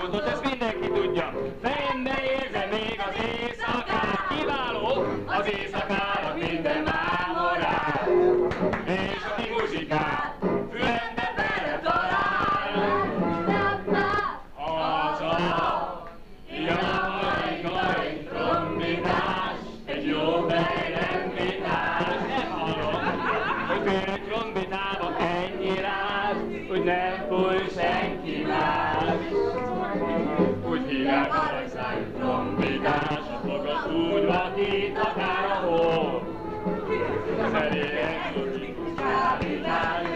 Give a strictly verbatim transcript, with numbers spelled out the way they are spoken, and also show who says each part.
Speaker 1: állapotot, ezt mindenki tudja. Fejembe érzem még az éjszakát, kiváló az éjszakának minden mámorát. És a ti muzsikát fülembe beletalál. Az a jaj-jaj trombitás, egy jó fejlembitás. Nem hallom, hogy fél egy trombitába ennyi ráz, hogy nem fúj senki más. Úgy hívják Alexány trombitás, a fogat úgy vakít akár a hó. Szerélyek, logikus kábítás,